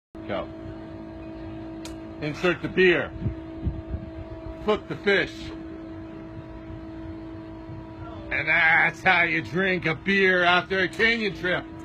Go. Insert the beer. Flip the fish. And that's how you drink a beer after a canyon trip.